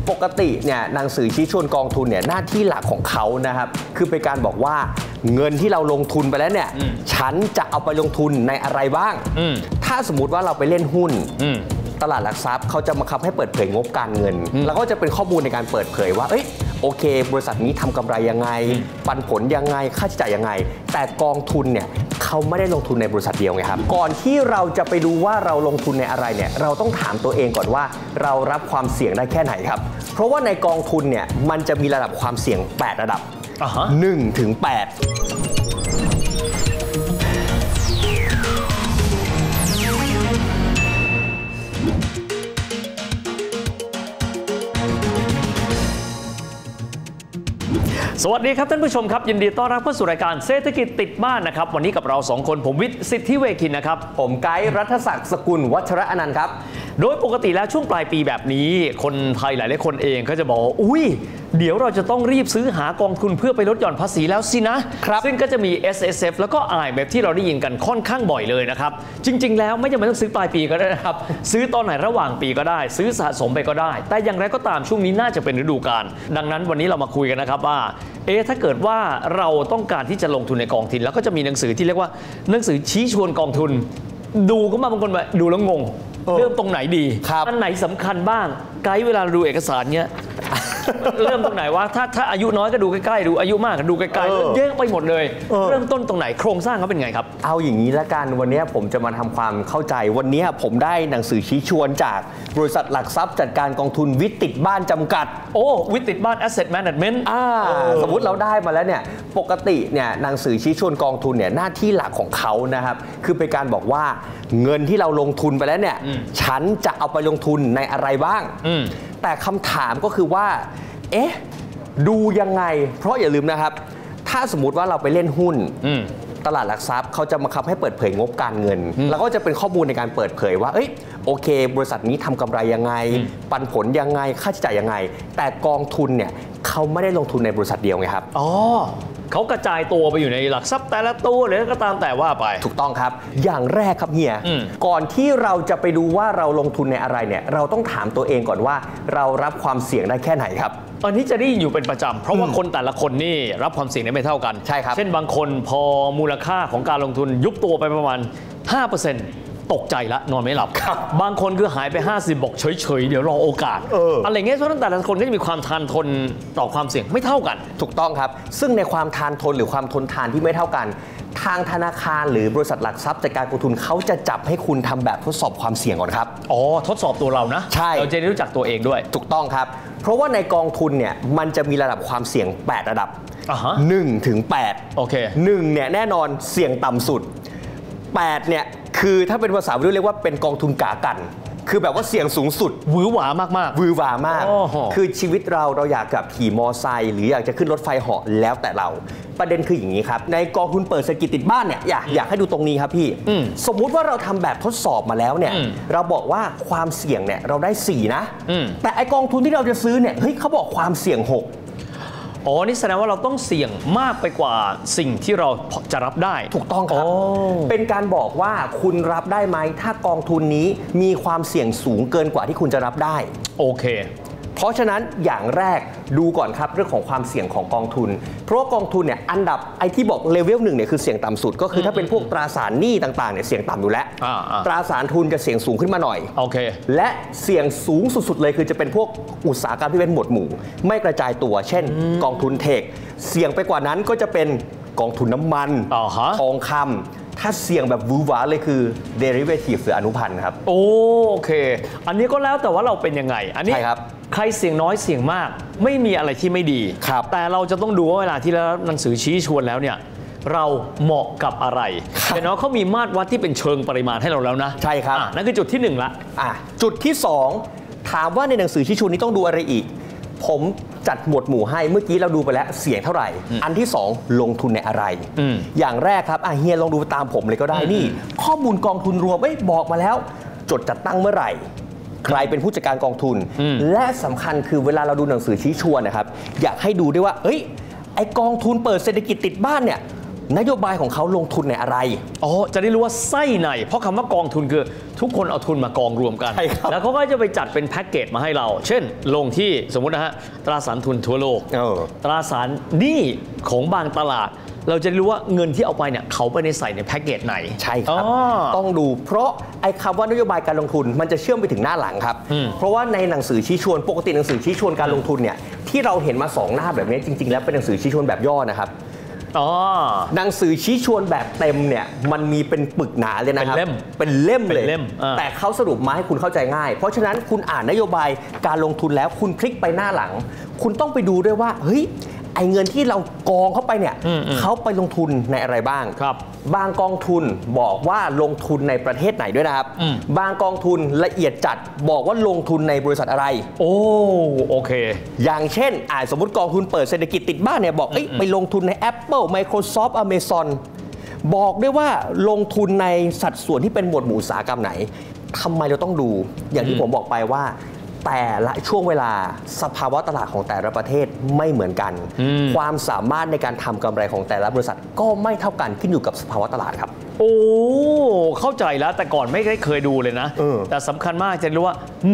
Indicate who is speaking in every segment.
Speaker 1: ปกติเนี่ยหนังสือชี้ชวนกองทุนเนี่ยหน้าที่หลักของเขานะครับคือเป็นการบอกว่าเงินที่เราลงทุนไปแล้วเนี่ยฉันจะเอาไปลงทุนในอะไรบ้างถ้าสมมุติว่าเราไปเล่นหุ้นตลาดหลักทรัพย์เขาจะบังคับให้เปิดเผยงบการเงินแล้วก็จะเป็นข้อมูลในการเปิดเผยว่าโอเคบริษัทนี้ทำกำไรยังไงปันผลยังไงค่าใช้จ่ายยังไงแต่กองทุนเนี่ยเขาไม่ได้ลงทุนในบริษัทเดียวไงครับก่อนที่เราจะไปดูว่าเราลงทุนในอะไรเนี่ยเราต้องถามตัวเองก่อนว่าเรารับความเสี่ยงได้แค่ไหนครับเพราะว่าในกองทุนเนี่ยมันจะมีระดับความเสี่ยง8ระดับ1 ถึง 8
Speaker 2: สวัสดีครับท่านผู้ชมครับยินดีต้อนรับเข้าสู่รายการเศรษฐกิจติดบ้านนะครับวันนี้กับเรา2คนผมวิทย์สิทธิเวคินนะครับ
Speaker 1: ผมไกด์รัฐศักดิ์สกุลวัชระอนันต์ครับ
Speaker 2: โดยปกติแล้วช่วงปลายปีแบบนี้คนไทยหลายๆคนเองก็จะบอกอุ้ยเดี๋ยวเราจะต้องรีบซื้อหากองทุนเพื่อไปลดหย่อนภาษีแล้วสินะครับซึ่งก็จะมี SSF แล้วก็ IMF ที่เราได้ยินกันค่อนข้างบ่อยเลยนะครับจริงๆแล้วไม่จำเป็นต้องซื้อปลายปีก็ได้นะครับซื้อตอนไหนระหว่างปีก็ได้ซื้อสะสมไปก็ได้แต่อย่างไรก็ตามช่วงนี้น่าจะเป็นฤดูกาลดังนั้นวันนี้เรามาคุยกันนะครับว่าถ้าเกิดว่าเราต้องการที่จะลงทุนในกองทุนแล้วก็จะมีหนังสือที่เรียกว่าหนังสือชี้ชวนกองทุนดูก็มาบางคนแบบดูแล้วงงเริ่มตรงไหนดีอันไหนสำคัญบ้างไกด์เวลาดูเอกสารเนี้ยเริ่มตรงไหนว่าถ้าอายุน้อยก็ดูใกล้ๆดูอายุมากก็ดูไกลๆเยอะไปหมดเลยเริ่มต้นตรงไหนโครงสร้างเขาเป็นไงครับ
Speaker 1: เอาอย่างนี้ละกันวันนี้ผมจะมาทำความเข้าใจวันนี้ผมได้หนังสือชี้ชวนจากบริษัทหลักทรัพย์จัดการกองทุนวิทย์ติดบ้านจำกัด
Speaker 2: วิทย์ติดบ้าน Asset Management
Speaker 1: สมมุติเราได้มาแล้วเนี่ยปกติเนี่ยหนังสือชี้ชวนกองทุนเนี่ยหน้าที่หลักของเขานะครับคือเป็นการบอกว่าเงินที่เราลงทุนไปแล้วเนี่ยฉันจะเอาไปลงทุนในอะไรบ้างแต่คำถามก็คือว่าดูยังไงเพราะอย่าลืมนะครับถ้าสมมุติว่าเราไปเล่นหุ้นตลาดหลักทรัพย์เขาจะบังคับให้เปิดเผยงบการเงินแล้วก็จะเป็นข้อมูลในการเปิดเผยว่าโอเคบริษัทนี้ทำกำไรยังไงปันผลยังไงค่าใช้จ่ายยังไงแต่กองทุนเนี่ยเขาไม่ได้ลงทุนในบริษัทเดียวไงครับ
Speaker 2: เขากระจายตัวไปอยู่ในหลักทรัพย์แต่ละตัวหรือก็ตามแต่ว่าไป
Speaker 1: ถูกต้องครับอย่างแรกครับเฮียก่อนที่เราจะไปดูว่าเราลงทุนในอะไรเนี่ยเราต้องถามตัวเองก่อนว่าเรารับความเสี่ยงได้แค่ไหนครับ
Speaker 2: อันนี้จะได้อยู่เป็นประจำเพราะว่าคนแต่ละคนนี่รับความเสี่ยงไม่เท่ากัน
Speaker 1: ใช่ครับ
Speaker 2: เช่นบางคนพอมูลค่าของการลงทุนยุบตัวไปประมาณ 5%ตกใจละนอนไม่หลับบางคนคือหายไป50บอกเฉยๆเดี๋ยวรอโอกาสอะไรเงี้ยเพราะฉะนั้นแต่ละคนก็จะมีความทานทนต่อความเสี่ยงไม่เท่ากัน
Speaker 1: ถูกต้องครับซึ่งในความทานทนหรือความทนทานที่ไม่เท่ากันทางธนาคารหรือบริษัทหลักทรัพย์จัดการกองทุนเขาจะจับให้คุณทำแบบทดสอบความเสี่ยงก่อนครับ
Speaker 2: ทดสอบตัวเรานะ
Speaker 1: ใช่
Speaker 2: เราจะได้รู้จักตัวเองด้วย
Speaker 1: ถูกต้องครับเพราะว่าในกองทุนเนี่ยมันจะมีระดับความเสี่ยง8ระดับ1 ถึง 8
Speaker 2: โอเค
Speaker 1: 1เนี่ยแน่นอนเสี่ยงต่ำสุด8เนี่ยคือถ้าเป็นภาษาวัยรุ่นเรียกว่าเป็นกองทุนกากันคือแบบว่าเสี่ยงสูงสุด
Speaker 2: วือหวามาก
Speaker 1: ๆวือหวามากคือชีวิตเราอยากกับขี่มอไซค์หรืออยากจะขึ้นรถไฟเหาะแล้วแต่เราประเด็นคืออย่างนี้ครับในกองทุนเปิดเศรษฐกิจติดบ้านเนี่ยอยากให้ดูตรงนี้ครับพี่สมมุติว่าเราทำแบบทดสอบมาแล้วเนี่ยเราบอกว่าความเสี่ยงเนี่ยเราได้4นะแต่ไอกองทุนที่เราจะซื้อเนี่ยเฮ้ยเขาบอกความเสี่ยง6
Speaker 2: นี่แสดงว่าเราต้องเสี่ยงมากไปกว่าสิ่งที่เราจะรับได้
Speaker 1: ถูกต้องครับเป็นการบอกว่าคุณรับได้ไหมถ้ากองทุนนี้มีความเสี่ยงสูงเกินกว่าที่คุณจะรับได้
Speaker 2: โอเค
Speaker 1: เพราะฉะนั้นอย่างแรกดูก่อนครับเรื่องของความเสี่ยงของกองทุนเพราะว่ากองทุนเนี่ยอันดับไอที่บอกเลเวล1เนี่ยคือเสี่ยงต่ำสุดก็คือถ้าเป็นพวกตราสารหนี้ต่างๆเนี่ยเสี่ยงต่ำอยู่แล้วตราสารทุนจะเสี่ยงสูงขึ้นมาหน่อย
Speaker 2: โอเค
Speaker 1: และเสี่ยงสูงสุดๆเลยคือจะเป็นพวกอุตสาหกรรมที่เป็นหมวดหมู่ไม่กระจายตัวเช่นกองทุนเทคเสี่ยงไปกว่านั้นก็จะเป็นกองทุนน้ำมันทองคำถ้าเสี่ยงแบบวูหวาเลยคือ derivative หรืออนุพันธ์ครับ
Speaker 2: โอเคอันนี้ก็แล้วแต่ว่าเราเป็นยังไงอันนี้ใครเสี่ยงน้อยเสี่ยงมากไม่มีอะไรที่ไม่ดีแต่เราจะต้องดูว่าเวลาที่เราหนังสือชี้ชวนแล้วเนี่ยเราเหมาะกับอะไรแต่น้องเขามีมาตรวัดที่เป็นเชิงปริมาณให้เราแล้วนะ
Speaker 1: ใช่ครับ
Speaker 2: นั่นคือจุดที่1ละ
Speaker 1: จุดที่2ถามว่าในหนังสือชี้ชวนนี้ต้องดูอะไรอีกผมจัดหมวดหมู่ให้เมื่อกี้เราดูไปแล้วเสี่ยงเท่าไหร่อันที่2ลงทุนในอะไรอย่างแรกครับเฮียลองดูตามผมเลยก็ได้นี่ข้อมูลกองทุนรวมบอกมาแล้วจดจัดตั้งเมื่อไหร่ใครเป็นผู้จัดการกองทุนและสำคัญคือเวลาเราดูหนังสือชี้ชวนนะครับอยากให้ดูด้วยว่าไอกองทุนเปิดเศรษฐกิจติดบ้านเนี่ยนโยบายของเขาลงทุนในอะไร
Speaker 2: จะได้รู้ว่าไส้ในเพราะคำว่ากองทุนคือทุกคนเอาทุนมากองรวมกันแล้วเขาก็จะไปจัดเป็นแพ็กเกจมาให้เราเช่นลงที่สมมุตินะฮะตราสารทุนทั่วโลกตราสารหนี้ของบางตลาดเราจะรู้ว่าเงินที่เอาไปเนี่ยเขาไปในใส่ในแพ็กเกจไหน
Speaker 1: ใช่ครับต้องดูเพราะไอ้คำว่านโยบายการลงทุนมันจะเชื่อมไปถึงหน้าหลังครับเพราะว่าในหนังสือชี้ชวนปกติหนังสือชี้ชวนการลงทุนเนี่ยที่เราเห็นมา2หน้าแบบนี้จริงๆแล้วเป็นหนังสือชี้ชวนแบบย่อนะครับหนังสือชี้ชวนแบบเต็มเนี่ยมันมีเป็นปึกหนาเลยนะครับเป็นเล่มเลยแต่เขาสรุปมาให้คุณเข้าใจง่ายเพราะฉะนั้นคุณอ่านนโยบายการลงทุนแล้วคุณพลิกไปหน้าหลังคุณต้องไปดูด้วยว่าเฮ้ยไอ้เงินที่เรากองเข้าไปเนี่ยเขาไปลงทุนในอะไรบ้าง
Speaker 2: ครับ
Speaker 1: บางกองทุนบอกว่าลงทุนในประเทศไหนด้วยนะครับบางกองทุนละเอียดจัดบอกว่าลงทุนในบริษัทอะไร
Speaker 2: โอเค
Speaker 1: อย่างเช่นสมมติกองทุนเปิดเศรษฐกิจติดบ้านเนี่ยบอกไปลงทุนใน Apple Microsoft Amazon บอกด้วยว่าลงทุนในสัดส่วนที่เป็นหมวดหมู่อุตสาหกรรมไหนทำไมเราต้องดูอย่างที่ผมบอกไปว่าแต่ละช่วงเวลาสภาวะตลาดของแต่ละประเทศไม่เหมือนกันความสามารถในการทำกำไรของแต่ละบริษัทก็ไม่เท่ากันขึ้นอยู่กับสภาวะตลาดครับ
Speaker 2: เข้าใจแล้วแต่ก่อนไม่ได้เคยดูเลยนะแต่สำคัญมากจะรู้ว่า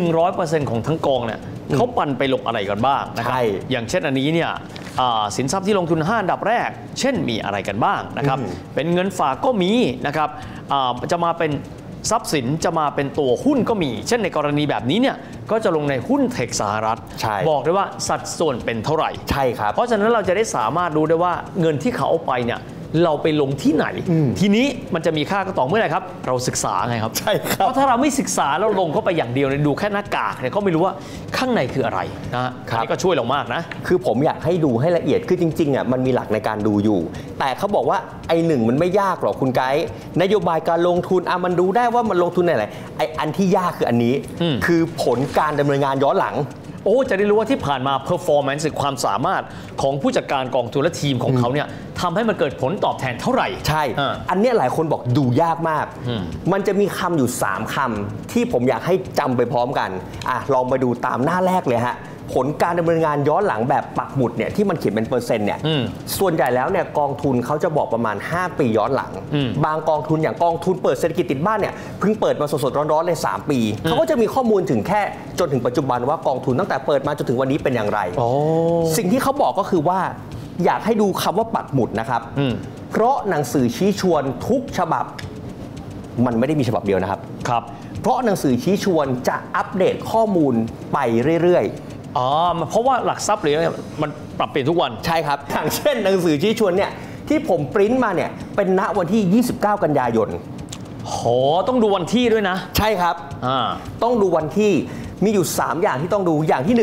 Speaker 2: 100% ของทั้งกองเนี่ยเขาปั่นไปลงอะไรกันบ้างนะครับอย่างเช่นอันนี้เนี่ยสินทรัพย์ที่ลงทุน5อันดับแรกเช่นมีอะไรกันบ้างนะครับเป็นเงินฝากก็มีนะครับจะมาเป็นทรัพย์สินจะมาเป็นตัวหุ้นก็มีเช่นในกรณีแบบนี้เนี่ยก็จะลงในหุ้นเทคสหรัฐบอกได้ว่าสัดส่วนเป็นเท่าไหร่
Speaker 1: ใช่ครับ
Speaker 2: เพราะฉะนั้นเราจะได้สามารถรู้ได้ว่าเงินที่เขาเอาไปเนี่ยเราไปลงที่ไหนทีนี้มันจะมีค่าก็ต่อเมื่อไหร่ครับเราศึกษาไงครับ
Speaker 1: ใช่ครับ
Speaker 2: เพราะถ้าเราไม่ศึกษาแล้วลงเข้าไปอย่างเดียวเนี่ยดูแค่หน้ากากเนี่ยก็ไม่รู้ว่าข้างในคืออะไรนะนี่ก็ช่วยเรามากนะ
Speaker 1: คือผมอยากให้ดูให้ละเอียดคือจริงๆมันมีหลักในการดูอยู่แต่เขาบอกว่าไอ้หนึ่งมันไม่ยากหรอกคุณไกด์นโยบายการลงทุนมันดูได้ว่ามันลงทุนในอะไรไอ้อันที่ยากคืออันนี้คือผลการดำเนินงานย้อนหลัง
Speaker 2: จะได้รู้ว่าที่ผ่านมา performance ความสามารถของผู้จัดการกองทุนและทีมของเขาเนี่ยทำให้มันเกิดผลตอบแทนเท่าไหร่
Speaker 1: ใช่อันนี้หลายคนบอกดูยากมากมันจะมีคำอยู่3คำที่ผมอยากให้จำไปพร้อมกันลองมาดูตามหน้าแรกเลยฮะผลการดำเนินงานย้อนหลังแบบปักหมุดเนี่ยที่มันเขียนเป็นเปอร์เซ็นต์เนี่ยส่วนใหญ่แล้วเนี่ยกองทุนเขาจะบอกประมาณ5ปีย้อนหลังบางกองทุนอย่างกองทุนเปิดเศรษฐกิจติดบ้านเนี่ยเพิ่งเปิดมาสดๆร้อนๆเลย3ปีเขาก็จะมีข้อมูลถึงแค่จนถึงปัจจุบันว่ากองทุนตั้งแต่เปิดมาจนถึงวันนี้เป็นอย่างไรสิ่งที่เขาบอกก็คือว่าอยากให้ดูคำว่าปักหมุดนะครับเพราะหนังสือชี้ชวนทุกฉบับมันไม่ได้มีฉบับเดียวนะครับเพราะหนังสือชี้ชวนจะอัปเดตข้อมูลไปเรื่อย
Speaker 2: เพราะว่าหลักทรัพย์หรือมันปรับเปลี่ยนทุกวัน
Speaker 1: ใช่ครับอย่างเช่นหนังสือชี้ชวนเนี่ยที่ผมปริ้นมาเนี่ยเป็นณวันที่29กันยายน
Speaker 2: ต้องดูวันที่ด้วยนะ
Speaker 1: ใช่ครับต้องดูวันที่มีอยู่3อย่างที่ต้องดูอย่างที่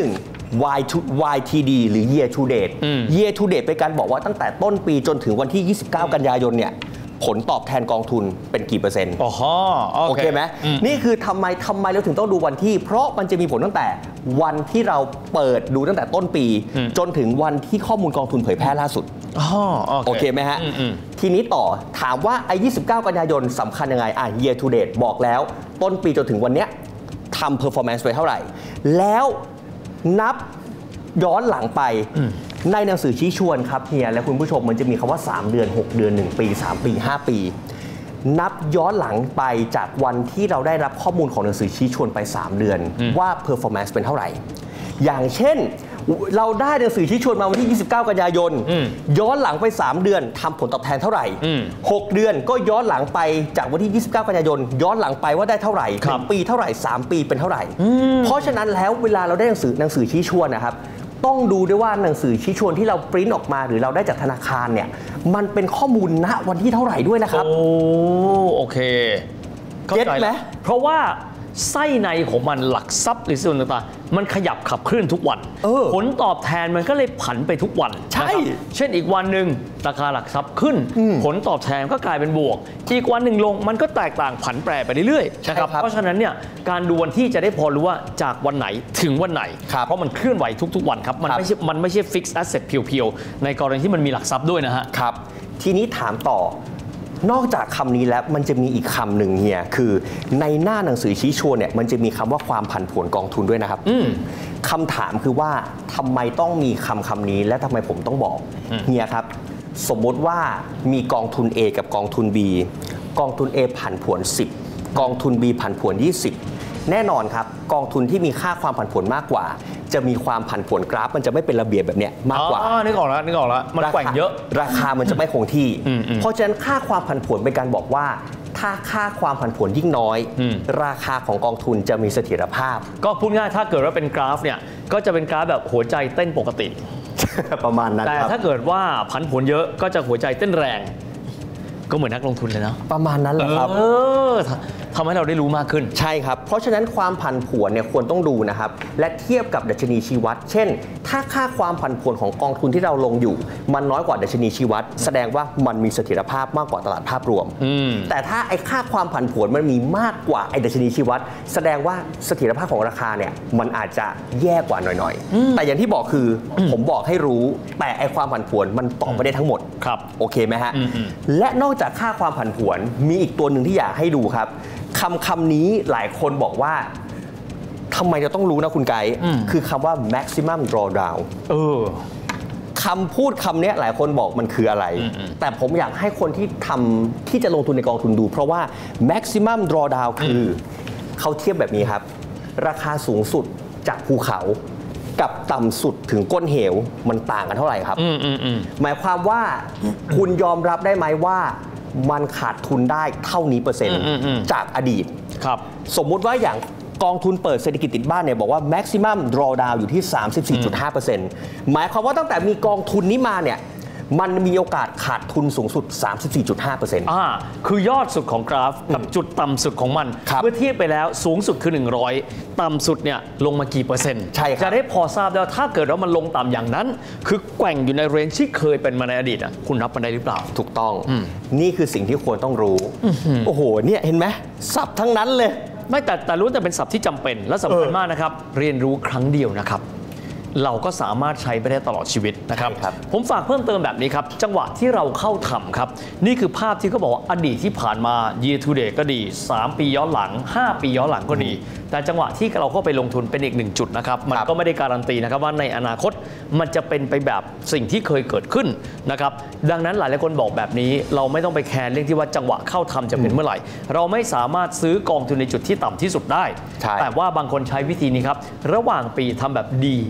Speaker 1: 1 YTD หรือ Year to Date Year to Date เป็นการบอกว่าตั้งแต่ต้นปีจนถึงวันที่29กันยายนเนี่ยผลตอบแทนกองทุนเป็นกี่เปอร์เซ็นต์โอเคไหมนี่คือทำไมเราถึงต้องดูวันที่เพราะมันจะมีผลตั้งแต่วันที่เราเปิดดูตั้งแต่ต้นปีจนถึงวันที่ข้อมูลกองทุนเผยแพร่ล่าสุดโอเคไหมฮะทีนี้ต่อถามว่าไอ้29กันยายนสำคัญยังไงyear to date บอกแล้วต้นปีจนถึงวันเนี้ยทำ performance ไปเท่าไหร่แล้วนับย้อนหลังไปในหนังสือชี้ชวนครับเฮียและคุณผู้ชมมันจะมีคำว่า3เดือน6เดือน1ปี3ปี5ปีนับย้อนหลังไปจากวันที่เราได้รับข้อมูลของหนังสือชี้ชวนไป3เดือนว่า performance เป็นเท่าไหร่อย่างเช่นเราได้หนังสือชี้ชวนมาวันที่29กันยายนย้อนหลังไป3เดือนทำผลตอบแทนเท่าไหร่6เดือนก็ย้อนหลังไปจากวันที่29กันยายนย้อนหลังไปว่าได้เท่าไหร่1ปีเท่าไหร่3ปีเป็นเท่าไหร่เพราะฉะนั้นแล้วเวลาเราได้หนังสือชี้ชวนนะครับต้องดูด้วยว่าหนังสือชี้ชวนที่เราปริ้นออกมาหรือเราได้จากธนาคารเนี่ยมันเป็นข้อมูลณวันที่เท่าไหร่ด้วยนะครับ
Speaker 2: โอเค
Speaker 1: เก็ตไหม
Speaker 2: เพราะว่าไส้ในของมันหลักทรัพย์หรือส่วนต่างๆมันขยับขับเคลื่อนทุกวันผลตอบแทนมันก็เลยผันไปทุกวัน
Speaker 1: ใช่
Speaker 2: เช่นอีกวันหนึ่งราคาหลักทรัพย์ขึ้นผลตอบแทนก็กลายเป็นบวกอีกวันหนึ่งลงมันก็แตกต่างผันแปรไปเรื่อยๆนะครับเพราะฉะนั้นเนี่ยการดูวันที่จะได้พอรู้ว่าจากวันไหนถึงวันไหนเพราะมันเคลื่อนไหวทุกๆวันครับมันไม่ใช่ fixed asset เพียวๆในกรณีที่มันมีหลักทรัพย์ด้วยนะฮะ
Speaker 1: ครับทีนี้ถามต่อนอกจากคำนี้แล้วมันจะมีอีกคำหนึ่งเฮียคือในหน้าหนังสือชี้ชวนเนี่ยมันจะมีคำว่าความผันผวนกองทุนด้วยนะครับคำถามคือว่าทำไมต้องมีคำนี้และทำไมผมต้องบอกเฮียครับสมมติว่ามีกองทุน A กับกองทุน B กองทุน A ผันผวน10กองทุน B ผันผวน20แน่นอนครับกองทุนที่มีค่าความผันผวนมากกว่าจะมีความผันผวนกราฟมันจะไม่เป็นระเบียบแบบเนี้ยมากกว่า
Speaker 2: นึกออกแล้วมันแกว่งเยอะ
Speaker 1: ราคามันจะไม่คงที่เพราะฉะนั้นค่าความผันผวนเป็นการบอกว่าถ้าค่าความผันผวนยิ่งน้อยราคาของกองทุนจะมีเสถียรภาพ
Speaker 2: ก็พูดง่ายถ้าเกิดว่าเป็นกราฟเนี่ยก็จะเป็นกราฟแบบหัวใจเต้นปกติ
Speaker 1: ประมาณนั้น
Speaker 2: แต่ถ้าเกิดว่าผันผวนเยอะก็จะหัวใจเต้นแรงก็เหมือนนักลงทุนเลยนะ
Speaker 1: ประมาณนั้นแหละครับ
Speaker 2: ทำให้เราได้รู้มากขึ้น
Speaker 1: ใช่ครับเพราะฉะนั้นความผันผวนเนี่ยควรต้องดูนะครับและเทียบกับดัชนีชี้วัดเช่นถ้าค่าความผันผวนของกองทุนที่เราลงอยู่มันน้อยกว่าดัชนีชี้วัดแสดงว่ามันมีเสถียรภาพมากกว่าตลาดภาพรวมแต่ถ้าไอ้ค่าความผันผวนมันมีมากกว่าไอ้ดัชนีชี้วัดแสดงว่าเสถียรภาพของราคาเนี่ยมันอาจจะแย่กว่าหน่อยๆแต่อย่างที่บอกคือผมบอกให้รู้แต่ไอ้ความผันผวนมันตอบไม่ได้ทั้งหมด
Speaker 2: ครับ
Speaker 1: โอเคไหมฮะและนอกจากค่าความผันผวนมีอีกตัวหนึ่งที่อยากให้ดูครับคำนี้หลายคนบอกว่าทำไมจะต้องรู้นะคุณไกด์คือคำว่า maximum drawdown คำพูดคำนี้หลายคนบอกมันคืออะไรแต่ผมอยากให้คนที่จะลงทุนในกองทุนดูเพราะว่า maximum drawdown คือเขาเทียบแบบนี้ครับราคาสูงสุดจากภูเขากับต่ำสุดถึงก้นเหวมันต่างกันเท่าไหร่ครับหมายความว่าคุณยอมรับได้ไหมว่ามันขาดทุนได้เท่านี้เปอร์เซ็นต์จากอดีต
Speaker 2: ครับ
Speaker 1: สมมุติว่าอย่างกองทุนเปิดเศรษฐกิจติดบ้านเนี่ยบอกว่า maximum drawdown อยู่ที่ 34.5% หมายความว่าตั้งแต่มีกองทุนนี้มาเนี่ยมันมีโอกาสขาดทุนสูงสุด 34.5%
Speaker 2: คือยอดสุดของกราฟกับจุดต่ำสุดของมันเมื่อเทียบไปแล้วสูงสุดคือ100ต่ำสุดเนี่ยลงมากี่เปอร์เซ็นต์
Speaker 1: ใช่ครับ
Speaker 2: จะได้พอทราบแล้วถ้าเกิดว่ามันลงต่ำอย่างนั้นคือแกว่งอยู่ในเรนจ์ที่เคยเป็นมาในอดีตคุณรับมันได้หรือเปล่า
Speaker 1: ถูกต้องนี่คือสิ่งที่ควรต้องรู้โอ้โหเนี่ยเห็นไหมศัพท์ทั้งนั้นเลย
Speaker 2: ไม่แต่รู้แต่เป็นศัพท์ที่จำเป็นและสำคัญมากนะครับเรียนรู้ครั้งเดียวนะครับเราก็สามารถใช้ไปได้ตลอดชีวิตนะครับผมฝากเพิ่มเติมแบบนี้ครับจังหวะที่เราเข้าทำครับนี่คือภาพที่เขาบอกว่าอดีตที่ผ่านมา year to date ก็ดี3ปีย้อนหลัง5ปีย้อนหลังก็ดีแต่จังหวะที่เราเข้าไปลงทุนเป็นอีก1จุดนะครับมันก็ไม่ได้การันตีนะครับว่าในอนาคตมันจะเป็นไปแบบสิ่งที่เคยเกิดขึ้นนะครับดังนั้นหลายคนบอกแบบนี้เราไม่ต้องไปแคร์เรื่องที่ว่าจังหวะเข้าทำจะเป็นเมื่อไหร่เราไม่สามารถซื้อกองทุนในจุดที่ต่ำที่สุดได้แต่ว่าบางคนใช้วิธีนี้ครับระหว่างปีทำแบบ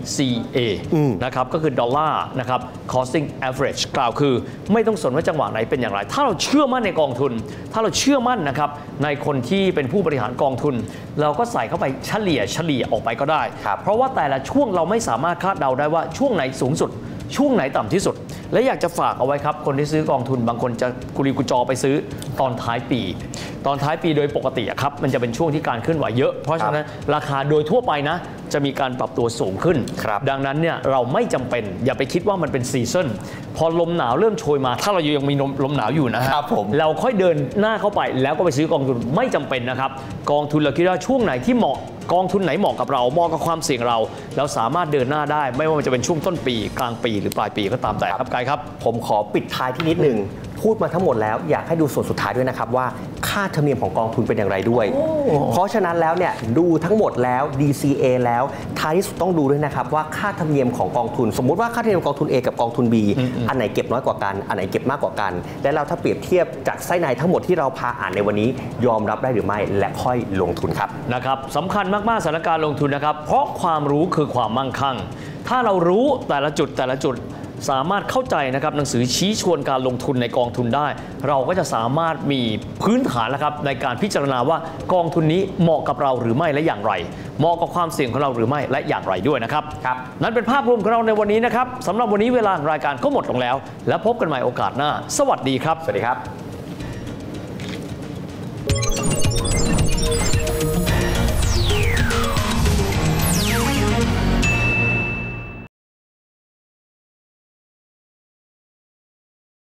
Speaker 2: DCA นะครับก็คือดอลลาร์นะครับ costing average กล่าวคือไม่ต้องสนว่าจังหวะไหนเป็นอย่างไรถ้าเราเชื่อมั่นในกองทุนถ้าเราเชื่อมั่นนะครับในคนที่เป็นผู้บริหารกองทุนเราก็ใส่เข้าไปเฉลี่ยออกไปก็ได้เพราะว่าแต่ละช่วงเราไม่สามารถคาดเดาได้ว่าช่วงไหนสูงสุดช่วงไหนต่ำที่สุดและอยากจะฝากเอาไว้ครับคนที่ซื้อกองทุนบางคนจะกุลีกุจอไปซื้อตอนท้ายปีโดยปกติครับมันจะเป็นช่วงที่การเคลื่อนไหวเยอะเพราะฉะนั้นราคาโดยทั่วไปนะจะมีการปรับตัวสูงขึ้นดังนั้นเนี่ยเราไม่จำเป็นอย่าไปคิดว่ามันเป็นซีซั่นพอลมหนาวเริ่มโชยมาถ้าเรายังมีลมหนาวอยู่นะครับเราค่อยเดินหน้าเข้าไปแล้วก็ไปซื้อกองทุนไม่จำเป็นนะครับกองทุนเราคิดว่าช่วงไหนที่เหมาะกองทุนไหนเหมาะกับเราเหมาะกับความเสี่ยงเราสามารถเดินหน้าได้ไม่ว่ามันจะเป็นช่วงต้นปีกลางปีหรือปลายปีก็ตามแต่ครับไกด์ครับ
Speaker 1: ผมขอปิดท้ายที่นิดนึงพูดมาทั้งหมดแล้วอยากให้ดูส่วนสุดท้ายด้วยนะครับว่าค่าธรรมเนียมของกองทุนเป็นอย่างไรด้วยเพราะฉะนั้นแล้วเนี่ยดูทั้งหมดแล้ว DCA แล้วท้ายที่สุดต้องดูด้วยนะครับว่าค่าธรรมเนียมของกองทุนสมมุติว่าค่าธรรมเนียมกองทุน A กับกองทุน B อันไหนเก็บน้อยกว่ากันอันไหนเก็บมากกว่ากันและเราถ้าเปรียบเทียบจากไส้ในทั้งหมดที่เราพาอ่านในวันนี้ยอมรับได้หรือไม่และค่อยลงทุนครับ
Speaker 2: นะครับสำคัญมากๆสถานการณ์ลงทุนนะครับเพราะความรู้คือความมั่งคั่งถ้าเรารู้แต่ละจุดสามารถเข้าใจนะครับหนังสือชี้ชวนการลงทุนในกองทุนได้เราก็จะสามารถมีพื้นฐานนะครับในการพิจารณาว่ากองทุนนี้เหมาะกับเราหรือไม่และอย่างไรเหมาะกับความเสี่ยงของเราหรือไม่และอย่างไรด้วยนะครับนั่นเป็นภาพรวมของเราในวันนี้นะครับสำหรับวันนี้เวลารายการก็หมดลงแล้วและพบกันใหม่โอกาสหน้าสวัสดีครับ
Speaker 1: สวัสดีครับ